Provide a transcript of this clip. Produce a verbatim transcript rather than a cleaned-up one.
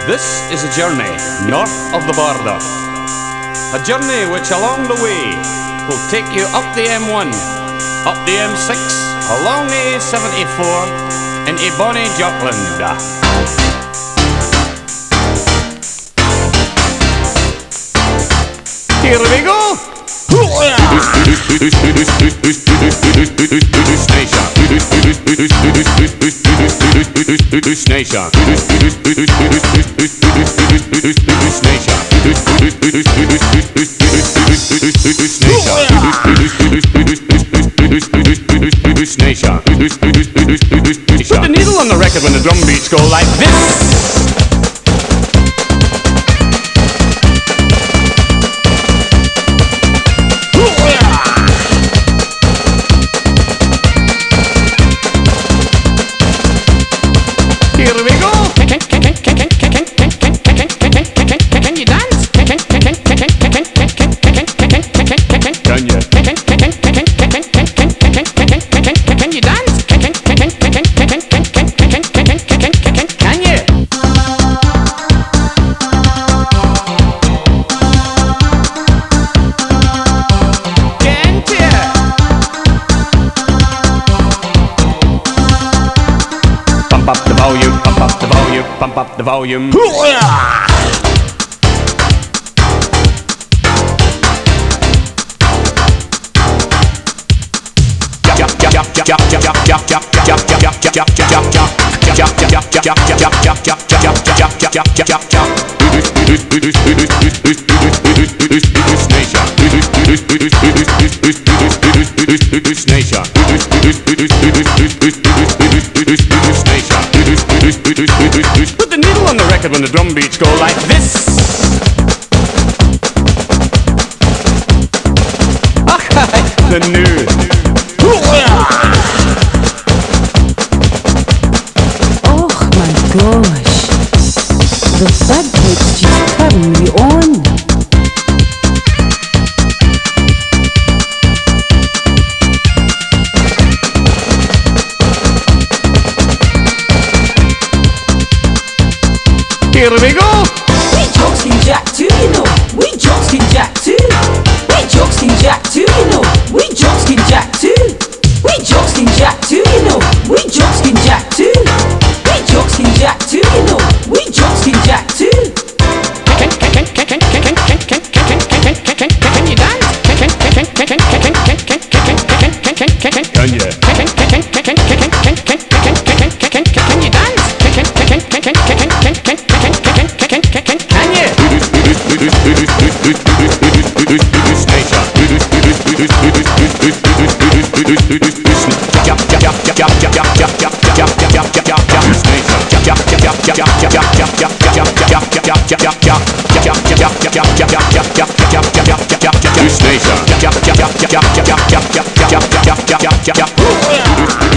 This is a journey north of the border. A journey which along the way will take you up the M one, up the M six, along the A seventy-four, into bonny Jockland. Here we go! Put the needle on the record when the drum beats go like this. Here we go. Can you dance? Can you? Can you dance? Can you? Can't you? Pump up the volume, pump up the volume, pump up the volume. Put the needle on the record when the drum beats go like this. The new. Oh my gosh, the bagpipes just carry me on. Here we go! We Jocks can jack too, you know. We Jocks can jack too. We Jocks can jack too, you know. We Jocks can jack too. We Jocks can jack too, you know. We Jocks can jack too. We Jocks can jack too, you know. We Jocks can jack too. Can you dance? Can you? Can you dance? Can you? This nation.